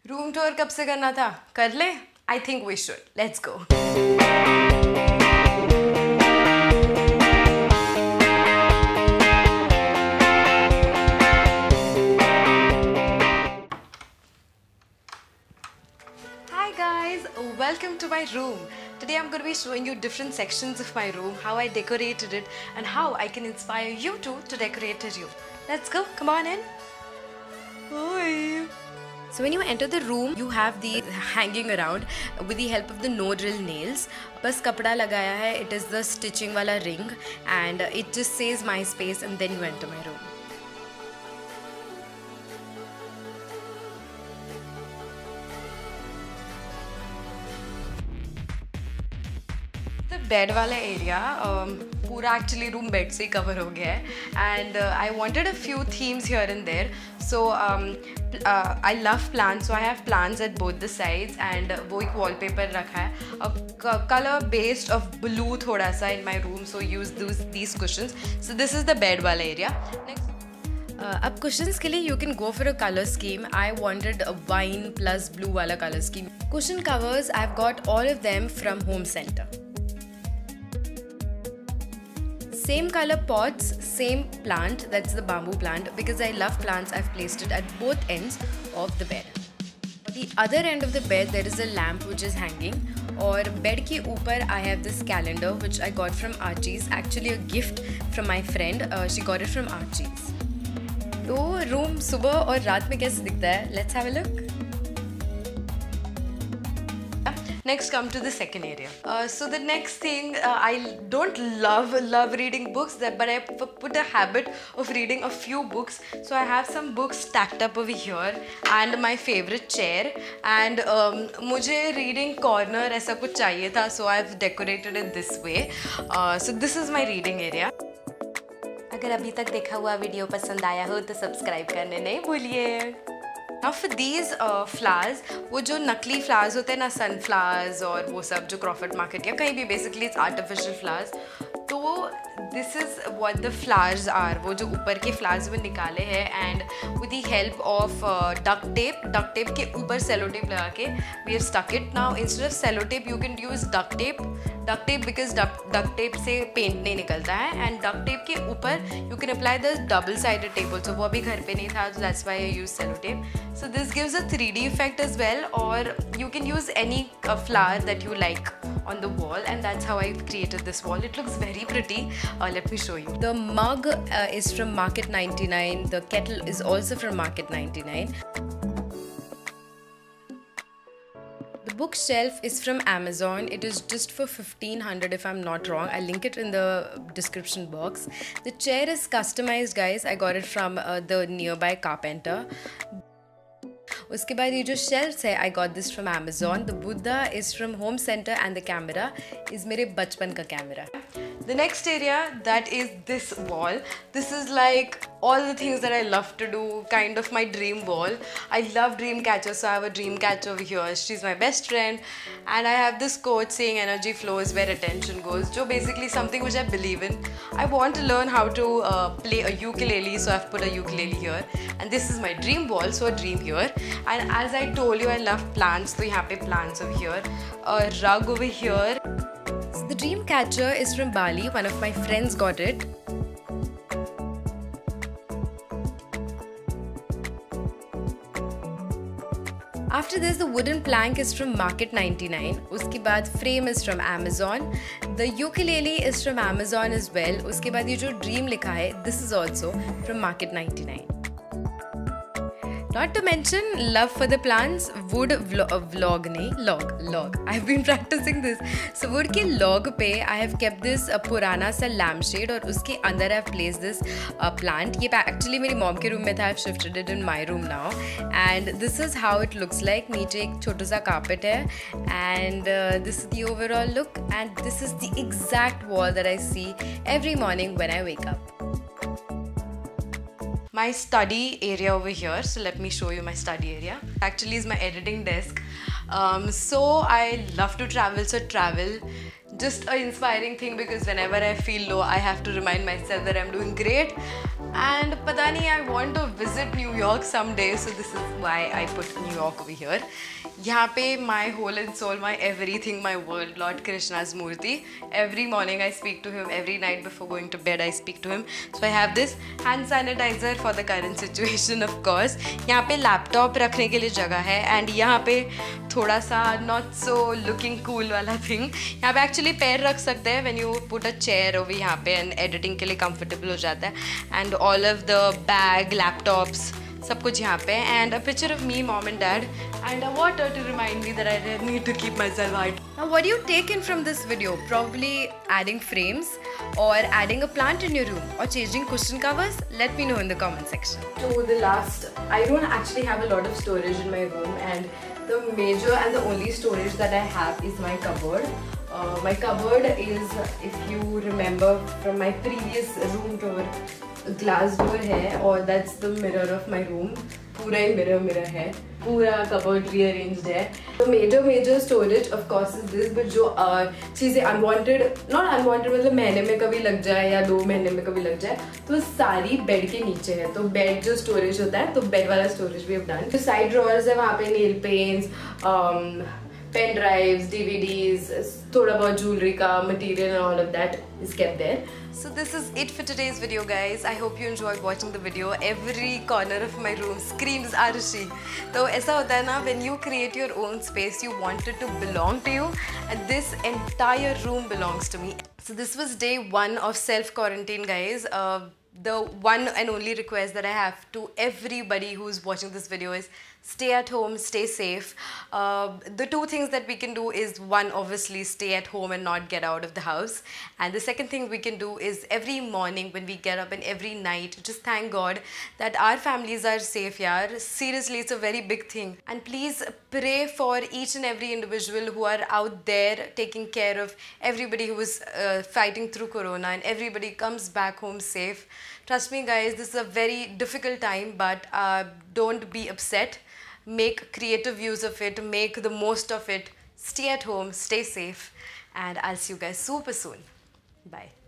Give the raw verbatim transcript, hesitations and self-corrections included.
Room tour कब से करना था? कर ले? I think we should. Let's go. Hi guys, welcome to my room. Today I'm going to be showing you different sections of my room, how I decorated it and how I can inspire you too to decorate a room. Let's go, come on in. Hi. So when you enter the room, you have these hanging around with the help of the no drill nails. बस कपड़ा लगाया है, it is the stitching वाला ring and it just says my space and then you enter my room. The bed वाला area um, पूरा actually room bed से cover हो गया है and uh, I wanted a few themes here and there. So um, uh, I love plants, so I have plants at both the sides and uh, वो एक wallpaper रखा है. A color based of blue थोड़ा सा in my room, so use those these cushions. So this is the bed वाला area. Next. Uh, अब cushions के लिए you can go for a color scheme. I wanted a wine plus blue वाला color scheme. Cushion covers I've got all of them from Home Center. Same color pots, same plant, that's the bamboo plant. Because I love plants, I've placed it at both ends of the bed. At the other end of the bed, there is a lamp which is hanging. Or bed ke upar, I have this calendar which I got from Archie's. Actually a gift from my friend, uh, she got it from Archie's. तो room सुबह और रात में कैसे दिखता है? Let's have a look. Next, come to the second area. Uh, so the next thing, uh, I don't love love reading books, but I put a habit of reading a few books. So I have some books stacked up over here and my favorite chair. And um, मुझे reading corner ऐसा कुछ चाहिए था, so I've decorated it this way. Uh, so this is my reading area. अगर अभी तक देखा हुआ वीडियो पसंद आया हो तो सब्सक्राइब करने नहीं भूलिए. Now for these uh, flowers, वो जो नकली flowers होते हैं ना, sunflowers और वो सब जो Crawford Market या कहीं भी, basically it's artificial flowers. तो this is what the flowers are. वो जो ऊपर के flowers वो निकाले हैं and with the help of uh, duct tape, duct tape के ऊपर cello tape लगा के we have stuck it. Now instead of cello tape you can use duct tape. Duct tape because duct, duct tape से paint नहीं निकलता है and duct tape के ऊपर you can apply the double sided tape also. वो अभी घर पे नहीं था, so that's why I use cello tape. So this gives a three D effect as well, or you can use any uh, flower that you like on the wall, and that's how I created this wall. It looks very pretty. Uh, let me show you. The mug uh, is from Market ninety-nine. The kettle is also from Market ninety-nine. The bookshelf is from Amazon. It is just for fifteen hundred if I'm not wrong. I'll link it in the description box. The chair is customized, guys. I got it from uh, the nearby carpenter. उसके बाद ये जो shelves है, I got this from Amazon. The Buddha is from Home Center and the camera is मेरे बचपन का camera. The next area, that is this wall. This is like all the things that I love to do, kind of my dream wall. I love Dreamcatcher, so I have a Dreamcatcher over here. She's my best friend. And I have this quote saying energy flows where attention goes, which is basically something which I believe in. I want to learn how to uh, play a ukulele, so I've put a ukulele here. And this is my dream wall, so a dream here. And as I told you, I love plants, so यहाँ पे plants over here. A rug over here. The Dreamcatcher is from Bali. One of my friends got it. After this, the wooden plank is from Market ninety-nine. उसके बाद frame is from Amazon. The ukulele is from Amazon as well. उसके बाद ये जो dream लिखा है, this is also from Market ninety-nine. Not to mention love for the plants. Wood vlog, uh, vlog नहीं log log. I've been practicing this. So wood के log पे I have kept this uh, पुराना सा lampshade और उसके अंदर I've placed this uh, plant. ये actually मेरी mom के room में था. I've shifted it in my room now. And this is how it looks like. नीचे एक छोटा सा carpet है. And uh, this is the overall look. And this is the exact wall that I see every morning when I wake up. My study area over here, so let me show you my study area. Actually is my editing desk. Um, so I love to travel, so travel just an inspiring thing because whenever I feel low, I have to remind myself that I'm doing great. And pata nahi, I want to visit New York someday, so this is why I put New York over here. यहाँ पे my whole and soul, my everything, my world, Lord Krishna's Murti. Every morning I speak to him, every night before going to bed I speak to him. So I have this hand sanitizer for the current situation, of course. यहाँ पे laptop रखने के लिए जगह है, and यहाँ पे थोड़ा सा not so looking cool वाला thing. यहाँ पे actually पैर रख सकते हैं when you put a chair over यहाँ पे, and editing के लिए comfortable हो जाता है. And all of the bag, laptops, सब कुछ यहाँ पे, and a picture of me, mom and dad, and a water to remind me that I need to keep myself hydrated. Now what do you take in from this video? Probably adding frames or adding a plant in your room or changing cushion covers? Let me know in the comment section. To the last, I don't actually have a lot of storage in my room, and the major and the only storage that I have is my cupboard. Uh, my cupboard is, if you remember from my previous room tour, glass door है, और that's the mirror of my room. पूरा ही mirror mirror है, पूरा cupboard rearranged है. The major major storage of course is this, but जो uh, चीज़ें unwanted, not unwanted मतलब महीने में कभी लग जाए या दो महीने में कभी लग जाए, तो सारी बेड के नीचे है. तो बेड जो storage होता है, तो बेड वाला storage भी have done. जो side drawers है वहाँ पे nail paints, um, pen drives, D V Ds, थोड़ा बहुत jewelry का material and all of that is kept there. So this is it for today's video, guys. I hope you enjoyed watching the video. Every corner of my room screams Arushi. तो ऐसा होता है ना, when you create your own space, you want it to belong to you, and this entire room belongs to me. So this was day one of self-quarantine, guys. Uh, the one and only request that I have to everybody who's watching this video is stay at home, stay safe. Uh, the two things that we can do is, one, obviously stay at home and not get out of the house. And the second thing we can do is every morning when we get up and every night, just thank God that our families are safe, yaar. Seriously, it's a very big thing. And please pray for each and every individual who are out there taking care of everybody who is uh, fighting through Corona, and everybody comes back home safe. Trust me, guys, this is a very difficult time, but uh, don't be upset. Make creative use of it, make the most of it, stay at home, stay safe, and I'll see you guys super soon. Bye.